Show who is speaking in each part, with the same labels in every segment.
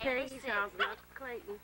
Speaker 1: Peggy's house, not Clayton.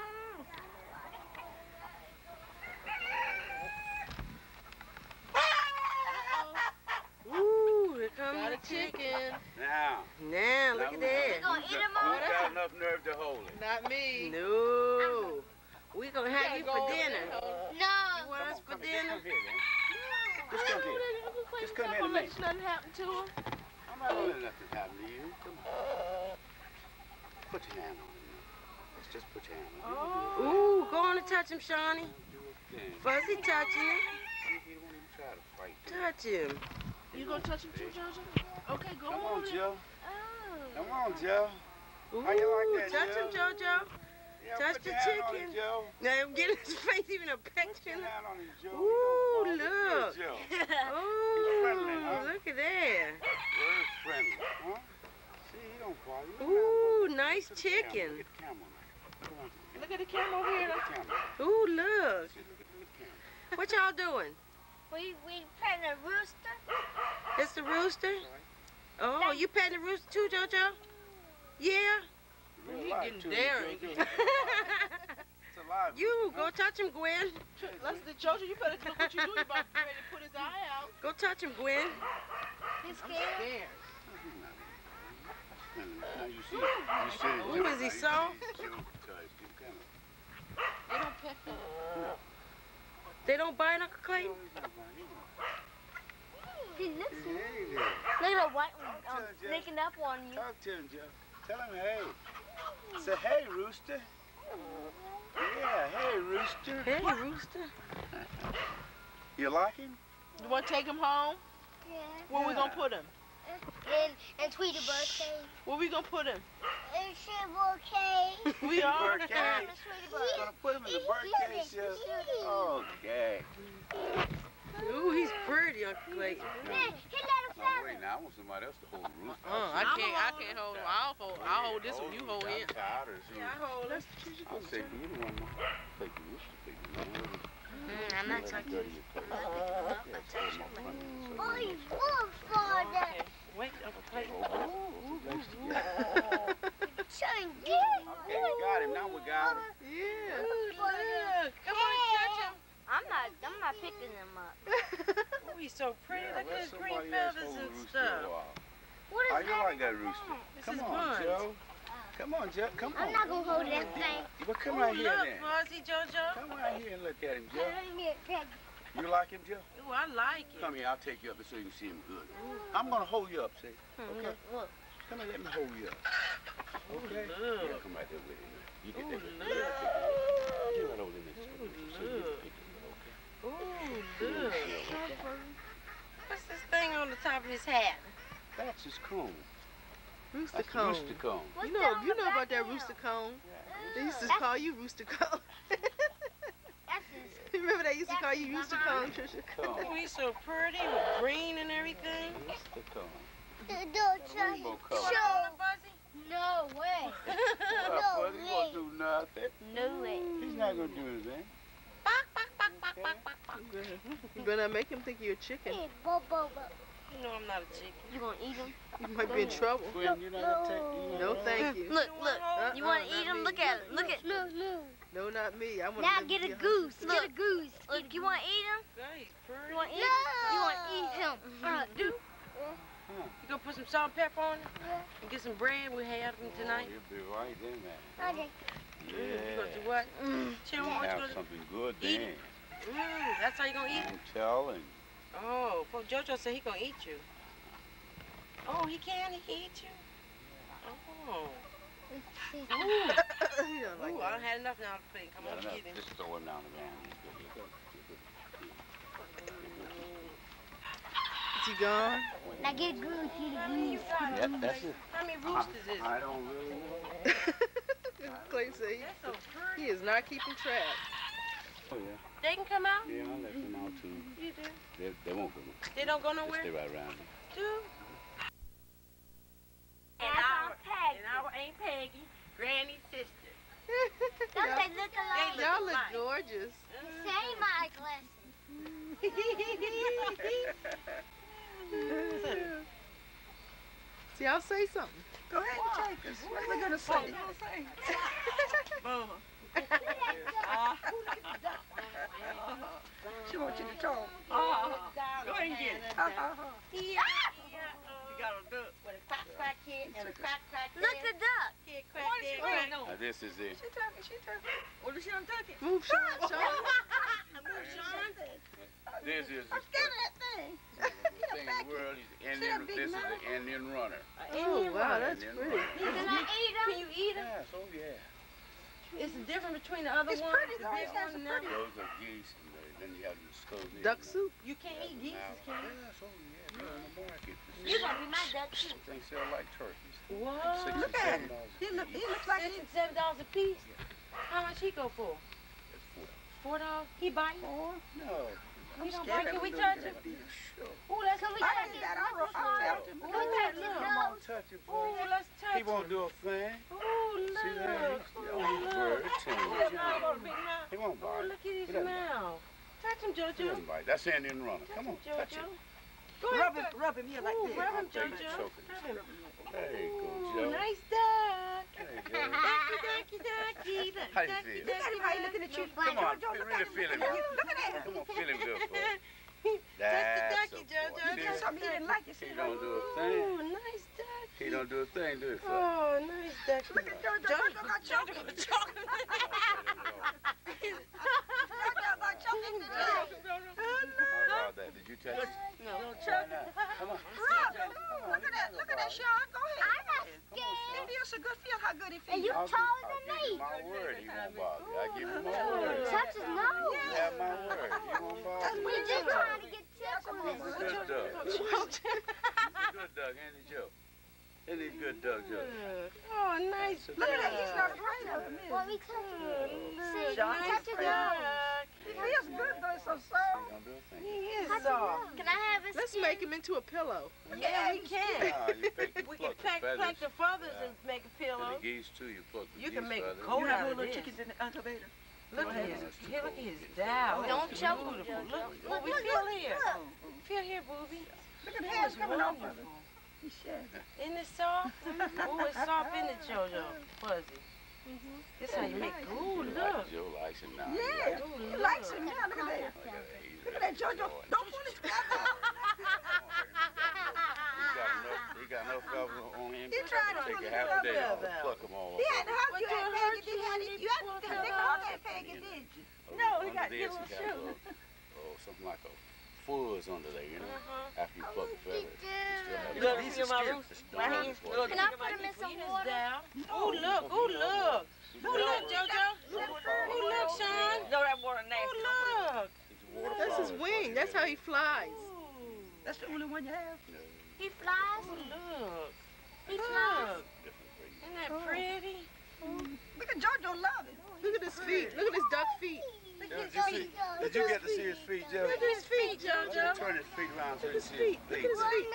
Speaker 1: Ooh, here comes the chicken.
Speaker 2: Now,
Speaker 1: look at that.
Speaker 3: You gonna eat them all?
Speaker 2: Who's got enough nerve to hold it?
Speaker 4: Not me.
Speaker 1: No. We gonna have you for dinner.
Speaker 3: No.
Speaker 1: You want us for dinner?
Speaker 2: Just come here. Just come here to me.
Speaker 4: Nothing happened to him.
Speaker 2: I'm not gonna let nothing happen to you. Come on. Put your hand on him. Let's just put your hand on him.
Speaker 1: Ooh, go on and touch him, Shawnee.
Speaker 2: Do a thing.
Speaker 1: Fuzzy touching him.
Speaker 2: He won't even try to fight.
Speaker 1: Touch him.
Speaker 4: You gonna touch him too, Jojo? Okay, go
Speaker 2: Come
Speaker 4: on.
Speaker 2: on, Joe.
Speaker 3: Oh.
Speaker 2: Come on, Joe.
Speaker 1: Ooh,
Speaker 2: How you like that,
Speaker 1: touch him,
Speaker 2: Joe?
Speaker 1: Jojo.
Speaker 2: Yeah,
Speaker 1: Touch
Speaker 2: put
Speaker 1: the
Speaker 2: your hand on
Speaker 1: chicken.
Speaker 2: him, Joe.
Speaker 1: Now get in his face, even a peck.
Speaker 2: Put your hand on him, Joe.
Speaker 1: Ooh,
Speaker 2: He don't fall.
Speaker 1: look.
Speaker 2: Good, Joe.
Speaker 1: Ooh,
Speaker 2: friendly, huh?
Speaker 1: look at that.
Speaker 2: Very friendly, huh? See, he don't fall. He
Speaker 1: Ooh,
Speaker 2: don't
Speaker 1: nice
Speaker 2: Look at the camera.
Speaker 1: chicken.
Speaker 2: Look at the camera now. Come on.
Speaker 4: Look at the camera over here.
Speaker 2: Look at the camera.
Speaker 1: Ooh, look.
Speaker 2: See, look at the camera.
Speaker 1: What y'all doing?
Speaker 3: We petting a rooster.
Speaker 1: It's the rooster? Oh, you petting the rooster too, JoJo? Yeah?
Speaker 2: Real
Speaker 4: He
Speaker 2: life,
Speaker 4: getting
Speaker 2: too,
Speaker 4: daring.
Speaker 2: Joe. It's alive.
Speaker 1: You, go touch him, Gwen.
Speaker 4: Let's the Jojo, you better look what you doing. About ready to put his eye out.
Speaker 1: Go touch him, Gwen.
Speaker 3: He's
Speaker 4: I'm
Speaker 3: scared.
Speaker 4: scared.
Speaker 2: Now you see.
Speaker 1: Ooh, is he soft?
Speaker 4: They don't pet them.
Speaker 1: They don't bite, Uncle Clayton?
Speaker 3: He looks. Look at the white one sneaking up on you.
Speaker 2: Talk to him, Joe. Tell him hey. Say hey, rooster. Yeah, hey, rooster.
Speaker 1: Hey, rooster.
Speaker 2: You like him?
Speaker 4: You want to take him home?
Speaker 3: Yeah.
Speaker 4: Where we gonna put him?
Speaker 3: And Tweety birthday.
Speaker 4: Where we gonna put him?
Speaker 3: And birthday.
Speaker 4: We are.
Speaker 2: Birthday. Gonna put him in the birthday show. Okay.
Speaker 1: Ooh, he's pretty, Uncle Clayton.
Speaker 2: Now wait, now I want somebody else to hold the rooster.
Speaker 4: I can't hold him. I'll hold this one. You hold him.
Speaker 1: Yeah, I hold him.
Speaker 2: I'll say for you the one more. Take the rooster, take the one.
Speaker 3: I'm not touching
Speaker 2: Dirty your toes.
Speaker 3: Oh, you full father.
Speaker 4: Wait, Uncle Clayton.
Speaker 2: Okay, we got him. Now we got him.
Speaker 4: Yeah.
Speaker 1: Look, come on, touch him.
Speaker 3: I'm not picking them up.
Speaker 1: Oh, he's so pretty. Look at his green
Speaker 2: Somebody else
Speaker 1: feathers
Speaker 2: hold the
Speaker 1: and
Speaker 2: rooster
Speaker 1: stuff.
Speaker 2: a while.
Speaker 3: What
Speaker 2: How
Speaker 3: is
Speaker 2: you like that rooster?
Speaker 1: This
Speaker 2: Come
Speaker 1: is
Speaker 2: on,
Speaker 1: buns.
Speaker 2: Joe. Come on, Joe. Come on.
Speaker 3: I'm not gonna hold that thing.
Speaker 2: But come
Speaker 1: Ooh,
Speaker 2: right here
Speaker 1: look,
Speaker 2: then.
Speaker 1: Fuzzy, JoJo.
Speaker 2: Come right here and look at him, Joe.
Speaker 3: Let me get
Speaker 2: You like him, Joe?
Speaker 1: Ooh, I like it.
Speaker 2: Come here, I'll take you up so you can see him good. I'm gonna hold you up, see? Okay?
Speaker 3: Look.
Speaker 2: Come here, let me hold you up. Okay?
Speaker 1: Look.
Speaker 2: Yeah, come right there with him. You get that.
Speaker 1: Ooh,
Speaker 2: Get right over there next to him. So you get the picture, okay?
Speaker 1: Ooh, look. What's this thing on the top of his hat?
Speaker 2: That's his comb.
Speaker 4: Rooster
Speaker 2: That's the
Speaker 4: cone.
Speaker 2: rooster comb.
Speaker 3: What's
Speaker 4: You
Speaker 3: that on
Speaker 4: know
Speaker 3: the
Speaker 4: about
Speaker 3: back
Speaker 4: that
Speaker 3: now?
Speaker 4: rooster cone. They
Speaker 2: Yeah.
Speaker 4: used to call you Rooster Cone.
Speaker 3: That's his.
Speaker 4: Remember they used to call you Rooster Cone, Trisha?
Speaker 2: Comb.
Speaker 1: Oh, he's so pretty with green and everything.
Speaker 2: Rooster comb.
Speaker 3: Don't
Speaker 2: Rainbow color.
Speaker 1: Show him, Fuzzy.
Speaker 3: No way.
Speaker 2: Well, buddy, he won't do nothing.
Speaker 3: No way.
Speaker 2: He's not gonna do anything.
Speaker 4: You better make him think you're a chicken.
Speaker 3: Hey, bo.
Speaker 1: You know I'm not a chicken.
Speaker 3: You gonna eat them?
Speaker 4: You might be in trouble.
Speaker 2: Quinn, you're not gonna take. You
Speaker 4: No, thank you.
Speaker 3: Look. You wanna
Speaker 4: not
Speaker 3: eat them?
Speaker 4: me.
Speaker 3: Look at it. Look.
Speaker 4: No, not me. I want
Speaker 3: Now get a goose. Get a goose. Look, you wanna eat him?
Speaker 1: Yeah, he's pretty.
Speaker 3: You wanna eat him? You wanna eat him? Do.
Speaker 1: You gonna put some salt and pepper on it? And get some bread. We have them tonight.
Speaker 2: You'll be right in there.
Speaker 3: Okay.
Speaker 1: You
Speaker 2: Yeah.
Speaker 1: gonna do what? Tell me what you
Speaker 2: Have
Speaker 1: gonna do.
Speaker 2: something good
Speaker 1: Eat
Speaker 2: then.
Speaker 1: it. That's how you gonna eat?
Speaker 2: I'm telling.
Speaker 1: Oh, well, JoJo said he gonna eat you. Oh, he can eat you? Oh.
Speaker 4: He don't like
Speaker 1: Ooh, I
Speaker 4: that.
Speaker 1: done had enough now to play. Come on, get him.
Speaker 2: Just throw him down the ground. He's good.
Speaker 4: Is he gone?
Speaker 3: Now get a goose.
Speaker 1: How many you got?
Speaker 2: Yep, that's it.
Speaker 1: How many roosters is it?
Speaker 2: I don't really know.
Speaker 4: Clay said
Speaker 1: That's so pretty.
Speaker 4: he is not keeping track.
Speaker 2: Oh, yeah.
Speaker 1: They can come out?
Speaker 2: Yeah, I'll let them out too.
Speaker 1: You do?
Speaker 2: They won't go nowhere.
Speaker 1: They don't go
Speaker 2: They
Speaker 1: nowhere?
Speaker 2: stay right around here.
Speaker 1: Do? And our Aunt Peggy, Granny's sister.
Speaker 3: Don't they look alike?
Speaker 1: They
Speaker 4: Y'all look
Speaker 1: alike.
Speaker 4: gorgeous.
Speaker 3: Same eyeglasses.
Speaker 4: See, I'll say something.
Speaker 1: Go ahead and take
Speaker 5: What are we gonna say?
Speaker 4: Mama.
Speaker 5: She wants you to talk.
Speaker 4: Go ahead and get it. You got a duck.
Speaker 3: With a crack kid and a crack Look the duck.
Speaker 1: Kid crack dead crack.
Speaker 2: Now this is it.
Speaker 5: She talking.
Speaker 4: What is she on duck it?
Speaker 5: Move, Sean.
Speaker 1: Move, Sean.
Speaker 2: This is
Speaker 5: I'm scared of that thing.
Speaker 2: the thing in the world. This is the Indian runner.
Speaker 1: Oh, wow,
Speaker 5: that's pretty.
Speaker 3: Can I eat them?
Speaker 1: Can you eat them?
Speaker 2: Yes, oh yeah.
Speaker 1: It's different between the other
Speaker 5: It's
Speaker 1: ones.
Speaker 5: pretty,
Speaker 1: The
Speaker 5: though.
Speaker 1: big
Speaker 5: It's
Speaker 1: one and
Speaker 5: pretty.
Speaker 1: that one.
Speaker 2: Those are geese, and then you have the skulls.
Speaker 5: Duck soup.
Speaker 1: You can't eat geese, can you?
Speaker 2: Yes, oh yeah. They're in the market.
Speaker 3: You're gonna be my duck too.
Speaker 2: They sell like turkeys.
Speaker 1: What?
Speaker 2: $6
Speaker 5: Look
Speaker 2: and
Speaker 5: at him.
Speaker 2: $7
Speaker 5: He
Speaker 2: a
Speaker 5: looks
Speaker 2: piece.
Speaker 5: like
Speaker 1: $6 and $7 a piece. How much he go for?
Speaker 2: That's $4.
Speaker 1: $4. He bite?
Speaker 2: No.
Speaker 1: He don't bite. Can we touch him?
Speaker 2: Sure.
Speaker 1: Oh, let's
Speaker 3: Can we
Speaker 1: touch
Speaker 3: touch
Speaker 1: him.
Speaker 3: it?
Speaker 5: I felt him.
Speaker 1: Look at him.
Speaker 2: Come on, touch it, boy.
Speaker 1: Oh, let's touch
Speaker 2: He
Speaker 1: him.
Speaker 2: won't do a thing.
Speaker 1: Oh,
Speaker 2: See that?
Speaker 1: look.
Speaker 2: He's only bird tame. He won't
Speaker 1: Oh,
Speaker 2: bite.
Speaker 1: look at his
Speaker 2: He doesn't bite.
Speaker 1: mouth. Touch him,
Speaker 2: He
Speaker 1: JoJo.
Speaker 2: doesn't bite. That's Indian runner. Come on,
Speaker 1: Touch
Speaker 2: touch
Speaker 1: him,
Speaker 2: it.
Speaker 1: JoJo. Go ahead.
Speaker 5: Rub him here like
Speaker 1: Ooh,
Speaker 5: this.
Speaker 1: rub him,
Speaker 2: I'll take the
Speaker 1: JoJo.
Speaker 2: choking.
Speaker 1: Rub him.
Speaker 2: There you go,
Speaker 1: Ooh,
Speaker 2: Joe.
Speaker 1: nice duck.
Speaker 2: There you go.
Speaker 1: Ducky, ducky, ducky.
Speaker 2: How you feel?
Speaker 5: Look at him how he looking at you.
Speaker 2: Come on,
Speaker 5: Jojo, look
Speaker 2: really
Speaker 5: at him.
Speaker 2: feel him.
Speaker 5: Look at him.
Speaker 2: Come on, feel him good for us.
Speaker 1: Touch the
Speaker 2: That's
Speaker 1: ducky,
Speaker 2: a boy.
Speaker 1: JoJo.
Speaker 2: See
Speaker 5: He did something he didn't like. You see,
Speaker 2: He don't do a thing.
Speaker 1: Oh, nice ducky.
Speaker 2: He don't do a thing, do he, fella?
Speaker 1: Oh, nice ducky.
Speaker 5: Look at Jojo. Jojo got choking. Jojo got choking today.
Speaker 2: How about that? Did you touch it?
Speaker 1: No.
Speaker 2: Why not? Come on.
Speaker 5: Look at that, Sean. Go ahead.
Speaker 3: I'm not
Speaker 5: It
Speaker 3: scared.
Speaker 5: feels so good. Feel how good it
Speaker 3: And
Speaker 5: feels.
Speaker 3: you
Speaker 2: I'll
Speaker 3: taller
Speaker 2: give
Speaker 3: than
Speaker 2: you
Speaker 3: me.
Speaker 2: my word, he won't bother you. I give you my word.
Speaker 3: Touch his nose.
Speaker 2: You have my word. He won't bother you.
Speaker 3: We just trying to get tickled.
Speaker 2: He's a good duck. He's a good duck, ain't he, Joe? Ain't he a good duck, Joe?
Speaker 1: Oh, nice
Speaker 5: Look at that. He's not afraid of him,
Speaker 3: Let
Speaker 5: is
Speaker 3: me touch him. See,
Speaker 5: Sean,
Speaker 3: touch his nose.
Speaker 5: he? He feels good, though. It's so
Speaker 2: He
Speaker 5: soft.
Speaker 2: don't do a thing.
Speaker 1: He is
Speaker 3: Touch his
Speaker 1: soft.
Speaker 3: nose. Can I have his
Speaker 4: Let's
Speaker 3: skin?
Speaker 4: make him into a pillow.
Speaker 1: Yeah, we can.
Speaker 2: Nah, you pick the
Speaker 1: We can
Speaker 2: pluck the
Speaker 1: pluck the feathers
Speaker 2: Yeah.
Speaker 1: and make a
Speaker 2: And
Speaker 1: pillow.
Speaker 2: the geese, too, you pluck the
Speaker 1: You
Speaker 2: geese
Speaker 1: can make a
Speaker 2: feathers.
Speaker 1: coat
Speaker 5: You
Speaker 1: out
Speaker 5: have
Speaker 1: of
Speaker 5: little
Speaker 1: this.
Speaker 5: chickens in the incubator.
Speaker 1: Look at
Speaker 2: Yeah,
Speaker 1: his,
Speaker 2: that's too
Speaker 1: here, look at
Speaker 2: cold.
Speaker 1: his dial.
Speaker 3: Don't
Speaker 1: It's
Speaker 3: choke him,
Speaker 1: beautiful.
Speaker 3: Jojo.
Speaker 1: Look,
Speaker 3: Look,
Speaker 1: we
Speaker 3: look,
Speaker 1: feel
Speaker 3: look,
Speaker 1: here.
Speaker 3: look.
Speaker 1: Feel here, booby.
Speaker 5: Look at the
Speaker 1: It
Speaker 5: hairs
Speaker 1: is
Speaker 5: coming off of it.
Speaker 1: wonderful.
Speaker 5: He's shedding.
Speaker 1: Isn't it soft? Oh, it's soft in the JoJo. Fuzzy. This how you make. Ooh, look.
Speaker 2: Joe likes it now.
Speaker 5: Yeah, he likes it now. Look at that. Look at that, Jojo. Don't put his feathers on.
Speaker 2: He got enough feathers on him.
Speaker 5: He tried to
Speaker 2: Take
Speaker 5: pull
Speaker 2: a
Speaker 5: his
Speaker 2: half a day
Speaker 5: feathers
Speaker 2: off and pluck them all
Speaker 5: He
Speaker 2: off.
Speaker 5: had to hug you
Speaker 1: What,
Speaker 5: at
Speaker 1: you
Speaker 5: Peggy.
Speaker 1: hurt
Speaker 5: You had to, you had to take off that Peggy, didn't you?
Speaker 1: No, he got
Speaker 2: Under this,
Speaker 1: little
Speaker 2: he got something like a fuzz under there, you know? After you pluck the feathers.
Speaker 1: You let me feel my roots? My hands.
Speaker 3: Can I put him in some water?
Speaker 1: Oh, look. Oh, look. Oh, look, JoJo. Oh, look, Sean.
Speaker 4: No, that water nasty.
Speaker 1: Oh, look.
Speaker 4: That's his wing. That's how he flies.
Speaker 1: Ooh.
Speaker 5: That's the only one you have.
Speaker 3: He flies.
Speaker 1: Oh, look.
Speaker 3: He flies.
Speaker 1: Look. Isn't that pretty?
Speaker 5: Look at Jojo love it.
Speaker 4: Look at his feet. Look at his duck feet.
Speaker 2: Did you get to see his feet, Joe?
Speaker 1: Look at his feet, JoJo.
Speaker 2: Turn his feet around so you
Speaker 4: Look at his
Speaker 2: see
Speaker 4: feet.
Speaker 2: his
Speaker 4: Look at his feet.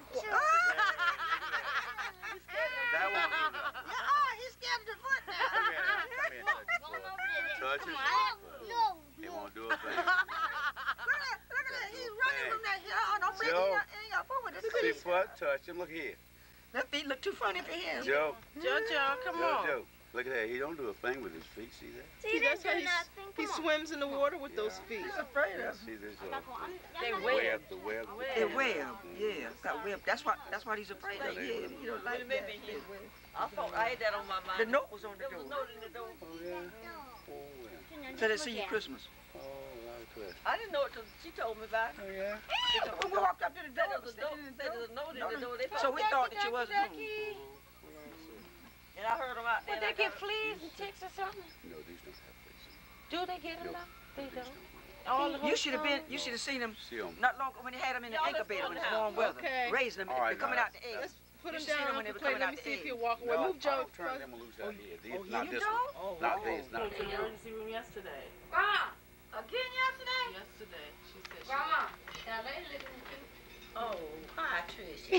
Speaker 2: That one.
Speaker 5: Oh, he's scared of the foot now.
Speaker 2: Come here, touch it.
Speaker 3: No.
Speaker 2: He won't do a thing.
Speaker 5: Look at that. He's running from that hill. Oh, don't break it.
Speaker 2: Joe.
Speaker 5: Ain't got foot with his
Speaker 2: See
Speaker 5: feet.
Speaker 2: foot, touch him. Look here.
Speaker 5: That feet look too funny for him.
Speaker 2: Joe.
Speaker 1: JoJo, come on.
Speaker 2: Joe. Look at that. He don't do a thing with his feet. See that?
Speaker 3: See,
Speaker 4: That's how
Speaker 3: do
Speaker 4: he
Speaker 3: nothing.
Speaker 4: He
Speaker 3: Come on.
Speaker 4: swims in the water with those feet.
Speaker 5: He's afraid of it.
Speaker 2: See this?
Speaker 1: They
Speaker 2: The
Speaker 1: web.
Speaker 2: web. The web.
Speaker 5: It web, yeah, got web. That's what he's afraid of. Yeah, he don't like that.
Speaker 4: I thought I had that on my mind.
Speaker 5: The note was on the
Speaker 4: There was a
Speaker 5: door.
Speaker 4: note in the door.
Speaker 2: Oh, yeah. Oh, yeah.
Speaker 5: Said they see you Christmas.
Speaker 2: Oh, a lot of questions.
Speaker 4: I didn't know it till she told me about it.
Speaker 2: Oh, yeah.
Speaker 5: When we walked up to the
Speaker 4: Said
Speaker 5: door,
Speaker 4: there was a note, said there was a note in the door. They
Speaker 5: so
Speaker 4: thought,
Speaker 5: we thought that you wasn't home.
Speaker 4: and I heard them out there.
Speaker 1: Would they get fleas and ticks or something?
Speaker 2: No, these don't have faces.
Speaker 1: Do they get them
Speaker 2: No,
Speaker 1: though? They
Speaker 2: these
Speaker 1: don't.
Speaker 2: don't.
Speaker 1: All the
Speaker 5: You
Speaker 1: whole
Speaker 5: should have
Speaker 1: time?
Speaker 5: been. You should have seen them
Speaker 2: See them.
Speaker 5: not long when they had them in the
Speaker 4: Y'all, let's
Speaker 5: incubator
Speaker 4: go
Speaker 5: when
Speaker 4: in
Speaker 5: it's
Speaker 4: the
Speaker 5: warm
Speaker 4: house.
Speaker 5: weather,
Speaker 4: Okay.
Speaker 5: raising them.
Speaker 2: All right,
Speaker 5: They're coming
Speaker 2: now,
Speaker 5: out the eggs.
Speaker 4: Put
Speaker 5: You
Speaker 4: him
Speaker 5: seen them
Speaker 4: down,
Speaker 5: when they
Speaker 4: Uncle
Speaker 5: were coming
Speaker 4: Clayton.
Speaker 5: out
Speaker 4: Let me
Speaker 5: the
Speaker 4: see if
Speaker 5: egg.
Speaker 4: he'll walk away.
Speaker 2: No,
Speaker 4: Move Joe.
Speaker 2: I'll turn them loose out here. These,
Speaker 5: Oh,
Speaker 2: not
Speaker 5: you
Speaker 2: this
Speaker 5: don't?
Speaker 2: one. Not these, not
Speaker 1: To the
Speaker 2: these.
Speaker 1: emergency room yesterday.
Speaker 3: Again yesterday?
Speaker 1: Yesterday. She said she...
Speaker 3: Grandma, that lady looking at you.
Speaker 1: Oh, hi, Trish.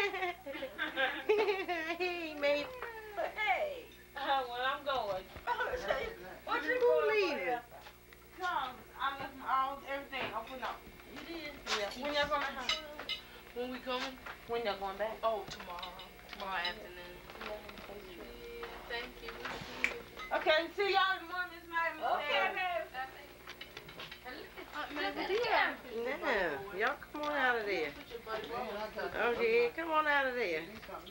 Speaker 1: Hey, mate.
Speaker 4: Hey,
Speaker 1: Well, I'm going.
Speaker 4: what you leaving?
Speaker 1: Come. I left everything. I'm putting out. You did? Yeah. When y'all going back? When we coming? When y'all going back? Oh, tomorrow. Tomorrow afternoon. Okay, come on out of there.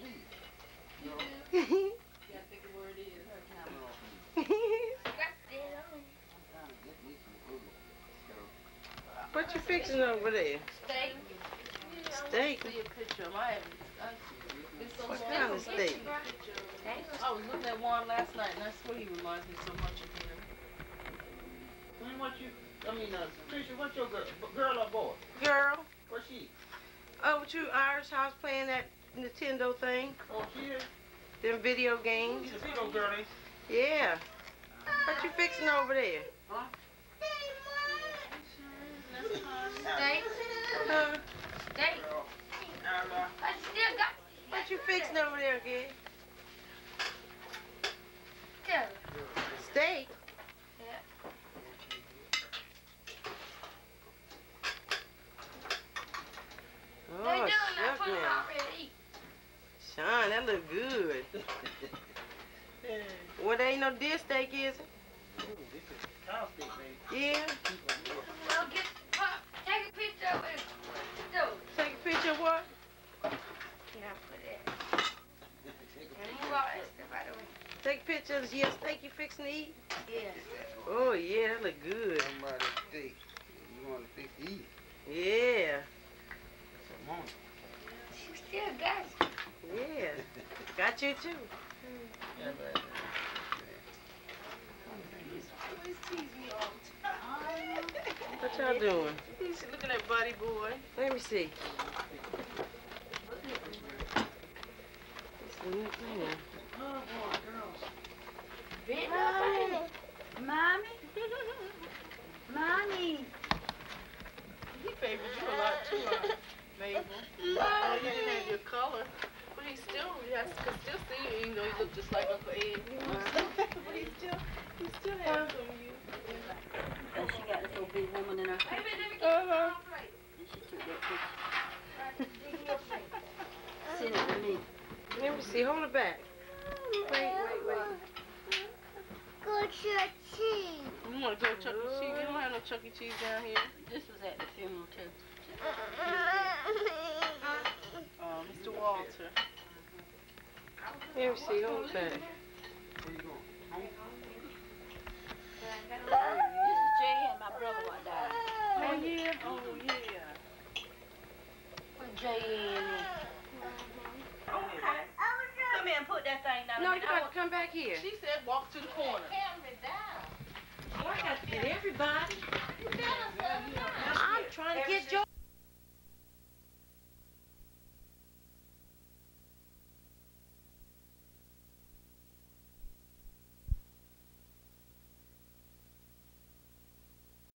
Speaker 1: What you fixing over there?
Speaker 4: Steak.
Speaker 1: Steak?
Speaker 4: See a picture of my
Speaker 1: What kind of steak?
Speaker 4: I was looking at one last night, and I swear he reminds me so much of him.
Speaker 2: Tricia, what's your girl or boy?
Speaker 1: Girl.
Speaker 2: Where's she?
Speaker 1: Over to Irish house playing that Nintendo thing.
Speaker 2: Oh, she is?
Speaker 1: Them video games.
Speaker 2: She's a big old girlie.
Speaker 1: Yeah. What you fixing over there?
Speaker 2: Huh?
Speaker 3: Steak.
Speaker 1: Huh?
Speaker 3: Steak. I still got.
Speaker 1: What you fixing over there, kid?
Speaker 3: Still.
Speaker 1: Steak?
Speaker 3: They
Speaker 1: Oh,
Speaker 3: doing that
Speaker 1: shuck
Speaker 3: for
Speaker 1: now.
Speaker 3: already.
Speaker 1: Sean, that look good. Well, there ain't no deer steak, is it?
Speaker 2: Cow steak, baby.
Speaker 1: Yeah.
Speaker 3: Well, take a picture of it.
Speaker 1: Take a picture of what?
Speaker 3: Can I put it? And move all that stuff out of the way.
Speaker 1: Take a picture of your steak you fixing to eat?
Speaker 3: Yes.
Speaker 1: Oh, yeah, that look good.
Speaker 2: Somebody steak. You want to fix to eat?
Speaker 1: Yeah.
Speaker 2: Come on.
Speaker 3: She still got it.
Speaker 1: Yeah. Got you, too.
Speaker 2: Yeah, baby.
Speaker 4: Always tease me all the time.
Speaker 1: What y'all doing?
Speaker 4: He's looking at Buddy Boy.
Speaker 1: Let me see.
Speaker 4: Oh, boy, girls.
Speaker 5: Mommy. Mommy.
Speaker 4: He favors you a lot too, Mabel. Oh, you didn't have your color, but he still can still see you, even though he look just like Uncle Ed. You know what I'm saying? But he still has some of you.
Speaker 5: And she got this old big woman in her picture.
Speaker 1: Uh-huh.
Speaker 5: And she took that picture. Send it to me.
Speaker 1: Let me see. Hold it back. Wait.
Speaker 3: Go Chuck-E.
Speaker 4: You want to go Chuck E. Cheese? We don't have no Chuck E. Cheese down here.
Speaker 5: This was at the funeral, too.
Speaker 4: Mr. Walter.
Speaker 1: Let me see. Hold it back.
Speaker 2: Where you going? Home?
Speaker 5: This is Jay and my brother what died.
Speaker 4: Oh, yeah. Oh, yeah.
Speaker 5: Put Jay in it.
Speaker 4: Okay.
Speaker 5: Come here and put that thing down.
Speaker 1: No, you got to come back here.
Speaker 4: She said walk to the corner.
Speaker 1: Oh, I got to get everybody. I'm trying to get Joe.